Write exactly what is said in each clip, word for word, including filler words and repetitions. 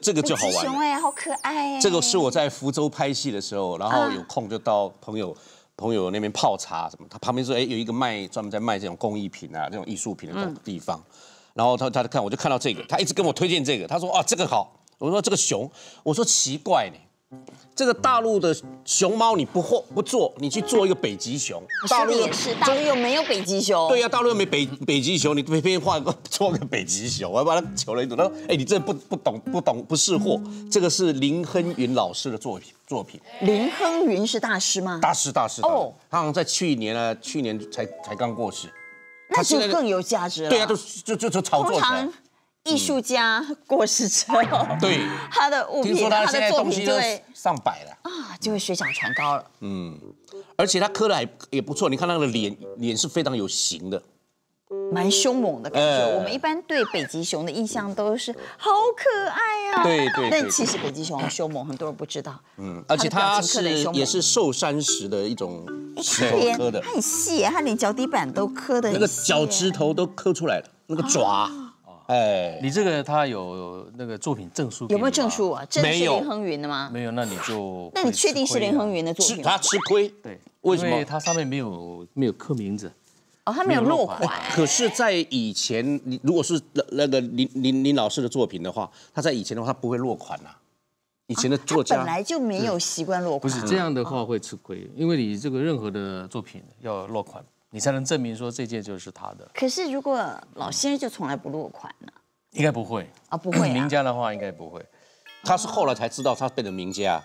这个就好玩了。 熊哎，好可爱哎。 这个是我在福州拍戏的时候，然后有空就到朋友。朋友那边泡茶什么，他旁边说，哎，有一个卖专门在卖这种工艺品啊，这种艺术品的这种地方，然后他他就看，我就看到这个，他一直跟我推荐这个，他说啊这个好，我说这个熊，我说奇怪呢，这个大陆的熊猫你不做不做，你去做一个北极熊， 大陆也是，大陆又没有北极熊， 对呀、啊，大陆又没北北极熊，你偏偏画个做个北极熊，我把他求了一顿，他说，哎，你这不不懂不懂不识货，这个是林亨云老师的作品。作品， 林亨云是大师吗？ 大师，大师哦， 他好像在去年呢，去年才才刚过世， 那就更有价值了。 对呀、啊，就就就就炒作起来。 艺术家过世之后， 对他的物品、 他的作品就会上百了啊，就会水涨船高了。 嗯，而且他刻的还也不错，你看他的脸，脸是非常有型的。 蛮凶猛的感觉。呃、我们一般对北极熊的印象都是好可爱啊， 对对。 但其实北极熊凶猛，很多人不知道。 嗯，而且它是也是寿山石的一种石头刻的， 它很细，它连脚底板都刻的， 那个脚趾头都刻出来了，那个爪。哎， 你这个他有那个作品证书？ 有没有证书啊？真的是没有林亨云的吗？ 没有，那你就那你确定是林亨云的作品？ 他吃亏， 对， 为什么？ 因为它上面没有没有刻名字。 哦，他没有落款。 可是，在以前，你如果是那个林林林老师的作品的话，他在以前的话，他不会落款呐。以前的作家、 啊、本来就没有习惯落款。 不是这样的话会吃亏，因为你这个任何的作品要落款，你才能证明说这件就是他的。 可是如果老先生就从来不落款呢？ 应该不会啊，不会、啊。 名家的话应该不会。 他是后来才知道他变成名家，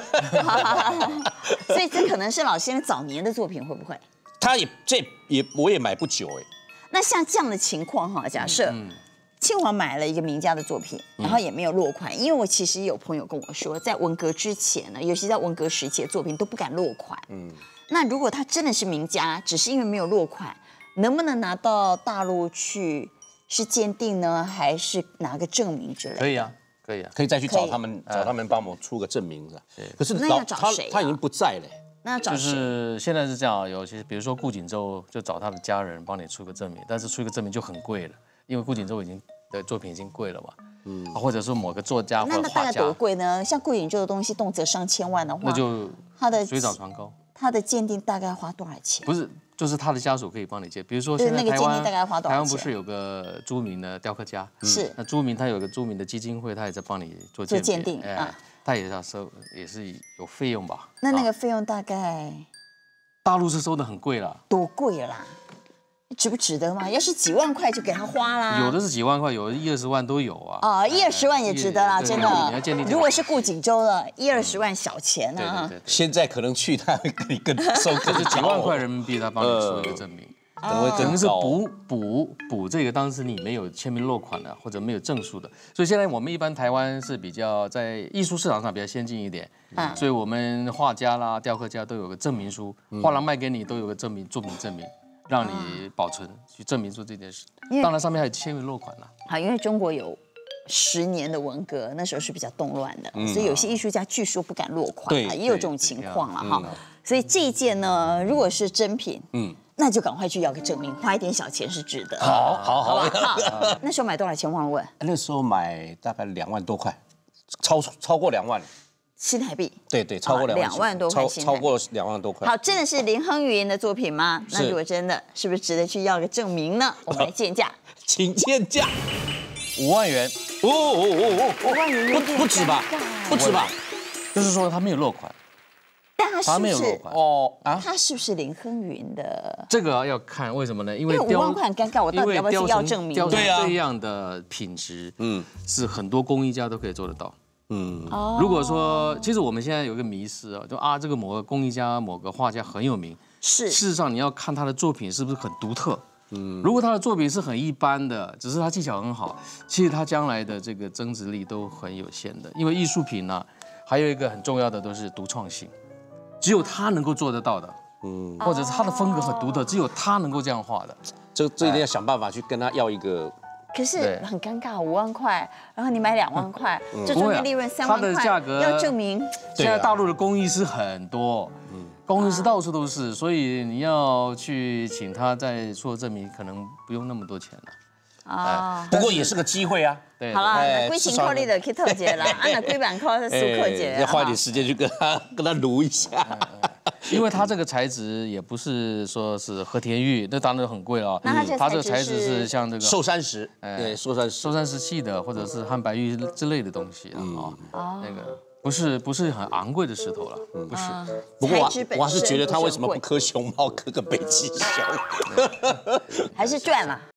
所以这可能是老先生早年的作品，会不会？ 他也这也我也买不久哎。 那像这样的情况哈，假设庆华买了一个名家的作品，然后也没有落款，因为我其实有朋友跟我说，在文革之前呢，尤其在文革时期的作品都不敢落款。嗯，那如果他真的是名家，只是因为没有落款，能不能拿到大陆去是鉴定呢，还是拿个证明之类的？ 可以啊，可以啊， 可以再去找他们，找他们帮我出个证明是吧？可是那要找谁啊？ 他已经不在了。 那找谁？ 就是现在是这样，有些比如说顾锦州就找他的家人帮你出个证明，但是出一个证明就很贵了，因为顾锦州已经的作品已经贵了嘛。嗯，或者说某个作家或者画家， 那大概多贵呢？像顾锦州的东西动辄上千万的话， 那就他的水涨船高。 他的鉴定大概花多少钱？ 不是，就是他的家属可以帮你鉴，比如说现在台湾台湾不是有个朱明的雕刻家， 是那朱明他有个朱明的基金会，他也在帮你做鉴鉴定啊，他也要收，也是有费用吧？ 那那个费用大概？ 大陆是收的很贵了， 多贵啦？值不值得吗？要是几万块就给他花啦。 有的是几万块，有的一二十万都有啊。 啊，一二十万也值得啦，真的。 你要鉴定， 如果是顾锦州的，一二十万小钱啊。 对对对。现在可能去他会跟你更收， 就是几万块人民币，他帮你出一个证明。 可能会可能是补补补这个，当时你没有签名落款的，或者没有证书的，所以现在我们一般台湾是比较在艺术市场上比较先进一点，嗯，所以我们画家啦、雕刻家都有个证明书，画廊卖给你都有个证明作品证明，让你保存去证明出这件事。当然上面还有签名落款啦。 好，因为中国有十年的文革，那时候是比较动乱的，所以有些艺术家据说不敢落款啊，也有这种情况了哈。所以这一件呢，如果是真品，嗯。那就赶快去要个证明，花一点小钱是值得。 好，好，好， 好。那时候买多少钱？忘了问。 那时候买大概两万多块，超超过两万。 新台币。 对对，超过两万。 两万多块新台币。 超过两万多块。 好，真的是林亨云的作品吗？那如果真的，是不是值得去要个证明呢？我们来见价， 请见价， 五万元。 哦哦哦哦，五万元不不止吧？不止吧？ 就是说他没有落款。 但他是不是哦啊？他是不是林亨云的？ 这个要看为什么呢？因为五万块很尴尬，我到底要不要去要证明？ 对啊，这样的品质，嗯，是很多工艺家都可以做得到。嗯，如果说，其实我们现在有一个迷思啊，就啊，这个某个工艺家、某个画家很有名， 是。 事实上，你要看他的作品是不是很独特。嗯，如果他的作品是很一般的，只是他技巧很好，其实他将来的这个增值力都很有限的。因为艺术品呢，还有一个很重要的都是独创性。只有他能够做得到的，嗯，或者是他的风格很独特，只有他能够这样画的， 这这一定要想办法去跟他要一个。 可是很尴尬，五万块，然后你买两万块，这中间利润三万块， 它的价格要证明。 现在大陆的工艺师很多，嗯，工艺师到处都是，所以你要去请他再做证明，可能不用那么多钱了。 哦， 不过也是个机会啊。 对， 好了， 哎龟情扣你的去特节啦，啊，那龟板扣是速克节， 要花一点时间去跟他跟他撸一下。 因为它这个材质也不是说是和田玉，那当然很贵了。 那它这个它这个材材质是质是像这个寿山石，对，寿山石， 寿山石器的，或者是汉白玉之类的东西啊。哦，那个不是不是很昂贵的石头了，不是。 不过我材质本身我还是觉得他为什么不不是很贵刻熊猫，刻个北极熊？ 还是赚了。